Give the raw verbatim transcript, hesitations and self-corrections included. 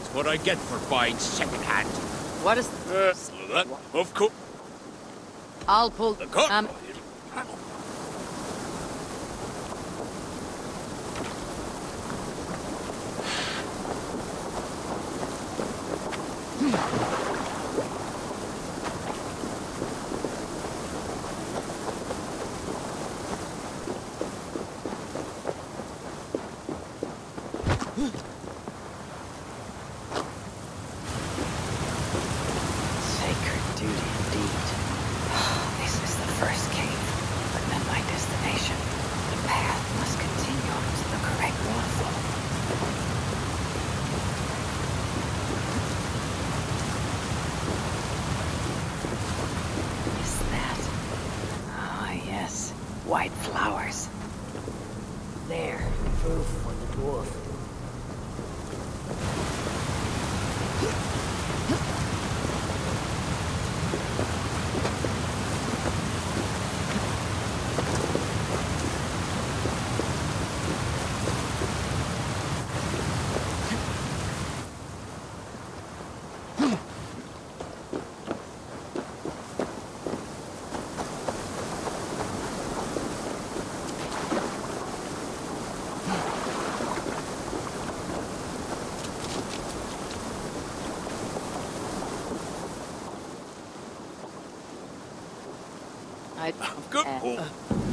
That's what I get for buying secondhand. What is... Uh, that, of course. I'll pull... The cook. Um, Sacred duty indeed. This is the first cave, but not my destination. The path must continue to the correct waterfall. Is that? Ah, yes. White flowers. There, proof for the dwarf. I... Good. Uh, Oh.